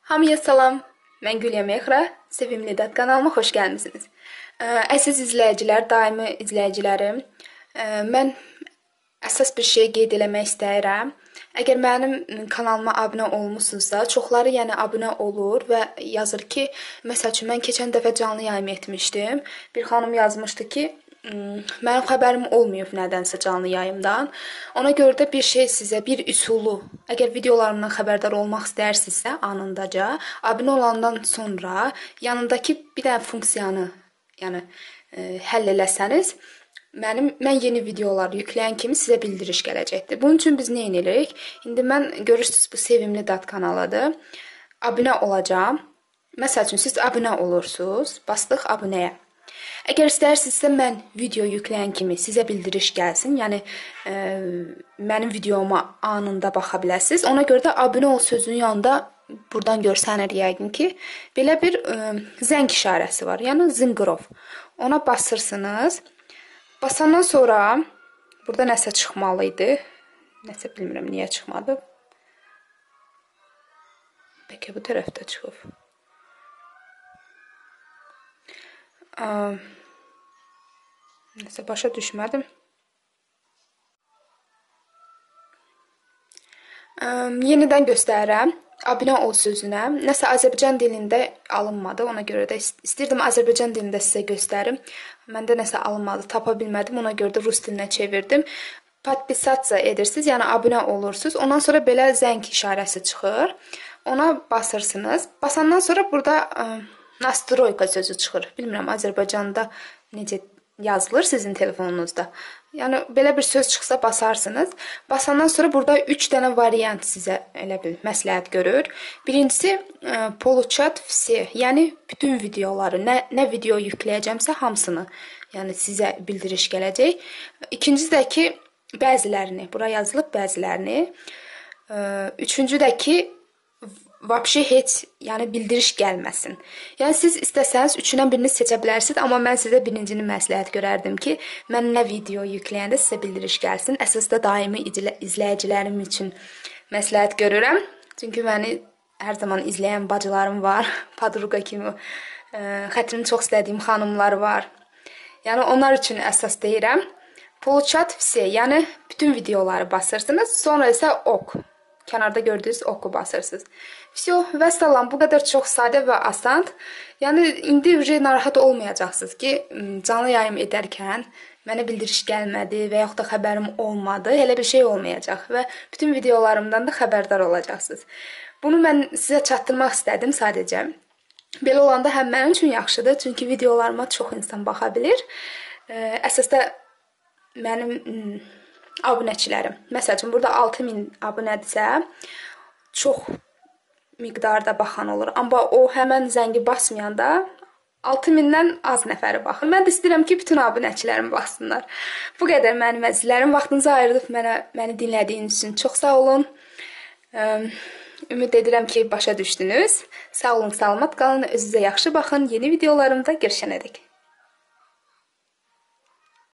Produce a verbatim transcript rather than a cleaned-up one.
Hamıya salam, mən Gülya Mexra, Sevimli Dad kanalıma xoş gəlmisiniz. Əziz izləyicilər, daimi izləyicilərim, mən əsas bir şey qeyd eləmək istəyirəm. Əgər mənim kanalıma abunə olmusunuzsa, çoxları yəni abunə olur və yazır ki, məsəl üçün mən keçən dəfə canlı yayım etmişdim. Bir xanım yazmışdı ki, mənim xəbərim olmayıb nədənsə canlı yayımdan. Ona görə də bir şey sizə, bir üsulu, əgər videolarımdan xəbərdar olmaq istəyirsinizsə, anındaca, abunə olandan sonra yanındakı bir dənə funksiyanı, yəni e, həll eləsəniz, mənim mən yeni videolar yükləyən kimi sizə bildiriş gələcəkdir. Bunun üçün biz nə edirik? İndi mən görürsüz bu Sevimli Dad kanalıdır. Abunə olacağam. Məsəl üçün siz abunə olursunuz, bastıq abunəyə. Əgər istəyirsinizsə mən video yükləyən kimi sizə bildiriş gəlsin, yəni e, mənim videoma anında baxa biləsiniz. Ona görə də abunə ol sözünün yanında buradan görsənir yəqin ki, belə bir e, zəng işarəsi var, yəni zınqırov. Ona basırsınız. Basandan sonra burada nəsə çıxmalı idi. Nəsə bilmirəm niyə çıxmadı. Bəlkə bu tərəfdə çıxıb. Nəsə başa düşmədim. Yenidən göstərirəm. Abunə ol sözünə. Nəsə Azərbaycan dilində alınmadı. Ona görə də istirdim Azərbaycan dilində sizə göstərim. Məndə nəsə alınmadı. Tapa bilmədim. Ona görə də rus dilinə çevirdim. Podpisasiya edirsiniz. Yəni abunə olursunuz. Ondan sonra belə zəng işarəsi çıxır. Ona basırsınız. Basandan sonra burada nastroyka sözü çıxır. Bilmirəm Azərbaycanda necə yazılır sizin telefonunuzda. Yəni belə bir söz çıxsa basarsınız. Basandan sonra burada üç dənə variant sizə elə bil məsləhət görür. Birincisi получат все, yəni bütün videoları, nə nə video yükləyəcəmsə hamısını, yəni sizə bildiriş gələcək. İkincisi də ki bəzilərini, bura yazılıb bəzilərini. Üçüncü də ki vəbşi heç, yəni bildiriş gəlməsin. Yəni siz istəsəniz üçündən birini seçə bilərsiniz, amma mən sizə birincini məsləhət görərdim ki, mən nə video yükləyəndə sizə bildiriş gəlsin. Əsasda daimi izləyicilərim üçün məsləhət görürəm. Çünki məni hər zaman izləyən bacılarım var, podruqa kimi, xətrini çox istədiyim xanımlar var. Yəni onlar üçün əsas deyirəm. Получат все, yəni bütün videoları basırsınız, sonra isə ok. Kənarda gördüyünüz oku basırsınız. Всё, və salam. Bu qədər çox sadə və asan. Yəni indi uje narahat olmayacaqsınız ki, canlı yayım edərkən mənə bildiriş gəlmədi və yaxud da xəbərim olmadı. Elə bir şey olmayacaq və bütün videolarımdan da xəbərdar olacaqsınız. Bunu mən sizə çatdırmaq istədim sadəcə. Belə olanda həm mənim üçün yaxşıdır, çünki videolarıma çox insan baxa bilir. Əsasda mənim abunəçilərim. Məsəl üçün burada altı min abunədirsə, çox miqdarda baxan olur. Amma o həmən zəngi basmayanda altı mindən az nəfəri baxır. Mən də istəyirəm ki, bütün abunəçilərim baxsınlar. Bu qədər mənim əzizlərim. Vaxtınızı ayırdıb mənə, məni dinlədiyiniz üçün çox sağ olun. Ümid edirəm ki, başa düşdünüz. Sağ olun, salamat qalın. Özünüzə yaxşı baxın. Yeni videolarımda görüşənədək.